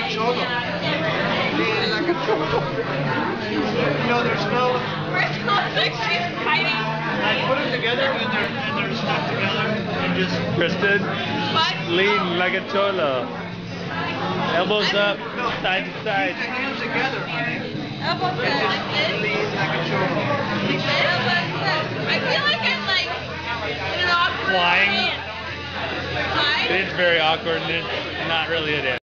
a cholo. Lean like a cholo. No, there's no... Like she's fighting. I put them together and they're stuck together. And just... Kristen, What? lean like a cholo. Elbows up, side to side. Keep the hands together, honey. Elbows up like this. Lean like a cholo. Like this. I feel like I'm like in an awkward Flying. dance. Flying? It's very awkward and it's not really a dance.